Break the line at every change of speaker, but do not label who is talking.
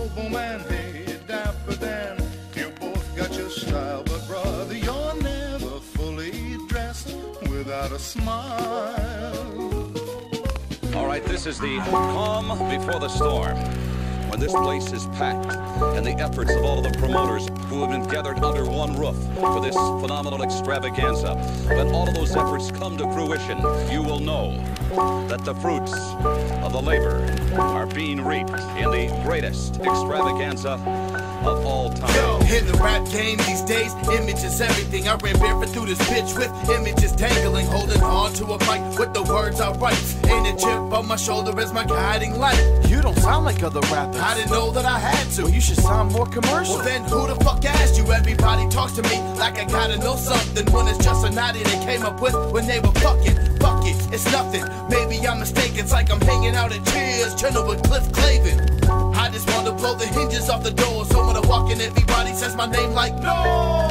Bobo Man, hey, Dapper Dan. You both got your style, but brother, you're never fully dressed without a smile.
All right, this is the calm before the storm. When this place is packed, and the efforts of all of the promoters who have been gathered under one roof for this phenomenal extravaganza, when all of those efforts come to fruition, you will know that the fruits of the labor are being reaped in the greatest extravaganza of all time.
Yo, in the rap game these days, image is everything. I ran barefoot through this bitch with images dangling, holding on to a mic with the words I write. Ain't a chip on my shoulder as my guiding light.
You don't sound like other rappers.
I didn't know that I had to.
Well, you should sound more commercial.
Well then, who the fuck asked you? Everybody talks to me like I gotta know something, when it's just an idea they came up with when they were fucking. Fuck it, it's nothing. Maybe I'm mistaken. It's like I'm hanging out at Cheers, chilling with Cliff Clavin. I just want to blow the hinges off the door, so when I walk in, everybody says my name like no.